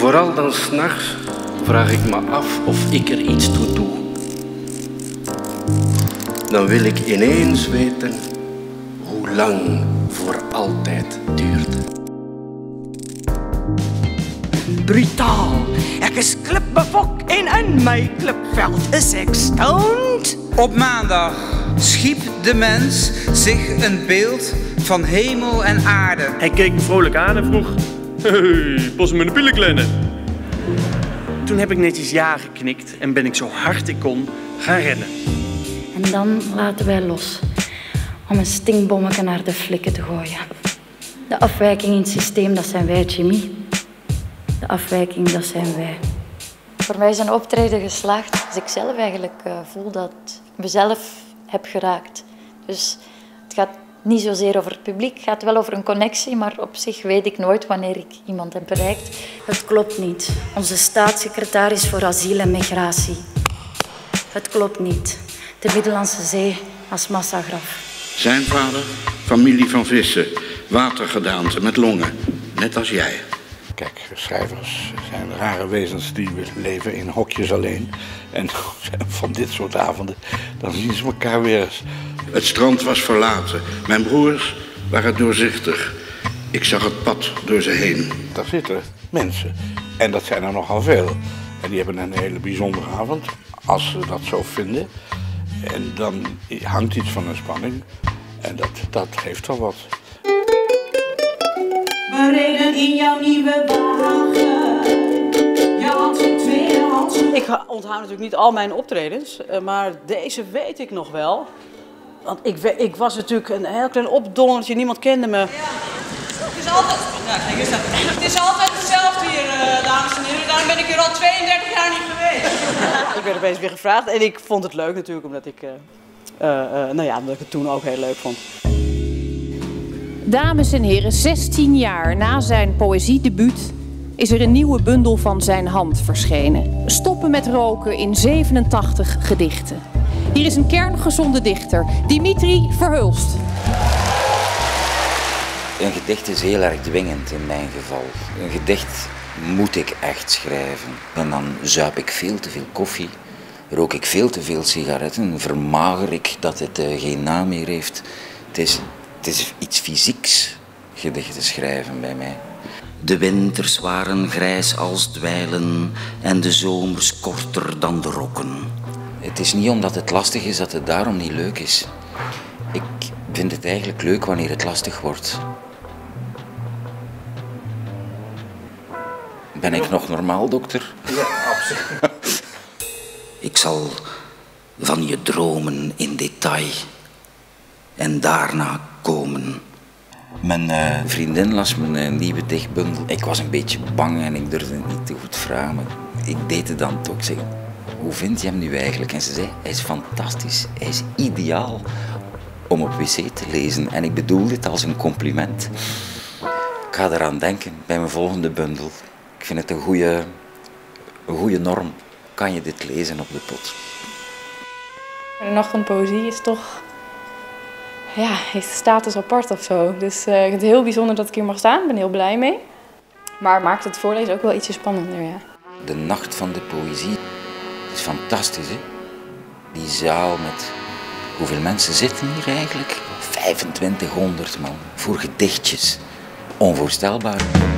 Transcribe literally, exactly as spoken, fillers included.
Vooral dan 's nachts vraag ik me af of ik er iets toe doe. Dan wil ik ineens weten hoe lang voor altijd duurt. Brutaal. Ek is klipbevok en in my klipveld is ek stoned. Op maandag schiep de mens zich een beeld van hemel en aarde. Hij keek me vrolijk aan en vroeg: hey, pas me een pillenklennen. Toen heb ik netjes ja geknikt en ben ik zo hard ik kon gaan rennen. En dan laten wij los om een stinkbommetje naar de flikken te gooien. De afwijking in het systeem, dat zijn wij, Jimmy. De afwijking, dat zijn wij. Voor mij is een optreden geslaagd als ik zelf eigenlijk uh, voel dat ik mezelf heb geraakt. Dus het gaat niet zozeer over het publiek, het gaat wel over een connectie, maar op zich weet ik nooit wanneer ik iemand heb bereikt. Het klopt niet. Onze staatssecretaris voor asiel en migratie. Het klopt niet. De Middellandse Zee als massagraf. Zijn vader, familie van vissen, watergedaante met longen, net als jij. Kijk, schrijvers zijn rare wezens die leven in hokjes alleen. En van dit soort avonden, dan zien ze elkaar weer eens. Het strand was verlaten. Mijn broers waren doorzichtig. Ik zag het pad door ze heen. Daar zitten mensen. En dat zijn er nogal veel. En die hebben een hele bijzondere avond, als ze dat zo vinden. En dan hangt iets van een spanning. En dat, dat geeft wel wat. We reden in jouw nieuwe wagen. Je had zo'n tweedehands. Ik onthoud natuurlijk niet al mijn optredens, maar deze weet ik nog wel. Want ik, ik was natuurlijk een heel klein opdongertje, niemand kende me. Ja. Het is altijd, ja, kijk eens dat. Het is altijd hetzelfde hier, uh, dames en heren. Daarom ben ik hier al tweeëndertig jaar niet geweest. Ik werd opeens weer gevraagd en ik vond het leuk natuurlijk, omdat ik, uh, uh, uh, nou ja, omdat ik het toen ook heel leuk vond. Dames en heren, zestien jaar na zijn poëziedebuut is er een nieuwe bundel van zijn hand verschenen. Stoppen met roken in zevenentachtig gedichten. Hier is een kerngezonde dichter, Dimitri Verhulst. Een gedicht is heel erg dwingend in mijn geval. Een gedicht moet ik echt schrijven. En dan zuip ik veel te veel koffie, rook ik veel te veel sigaretten, vermager ik dat het uh, geen naam meer heeft. Het is, het is iets fysieks, gedichten schrijven bij mij. De winters waren grijs als dweilen en de zomers korter dan de rokken. Het is niet omdat het lastig is dat het daarom niet leuk is. Ik vind het eigenlijk leuk wanneer het lastig wordt. Ben ik nog normaal, dokter? Ja, absoluut. Ik zal van je dromen in detail en daarna komen. Mijn uh, vriendin las mijn uh, nieuwe dichtbundel. Ik was een beetje bang en ik durfde het niet te goed vragen. Maar ik deed het dan toch. Ik zeg, hoe vind je hem nu eigenlijk? En ze zei, hij is fantastisch. Hij is ideaal om op wc te lezen. En ik bedoel dit als een compliment. Ik ga eraan denken bij mijn volgende bundel. Ik vind het een goede, een goede norm. Kan je dit lezen op de pot? De Nacht van de Poëzie is toch... Ja, heeft status apart of zo. Dus uh, ik vind het heel bijzonder dat ik hier mag staan. Ik ben heel blij mee. Maar maakt het voorlezen ook wel ietsje spannender, ja. De Nacht van de Poëzie is fantastisch, hè? Die zaal met... Hoeveel mensen zitten hier eigenlijk? vijfentwintighonderd man. Voor gedichtjes. Onvoorstelbaar.